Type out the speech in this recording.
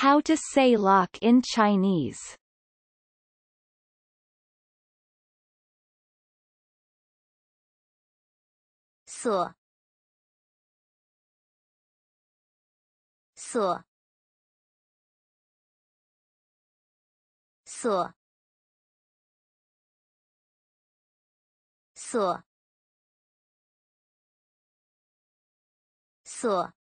How to say lock in Chinese. 锁，锁，锁，锁，锁。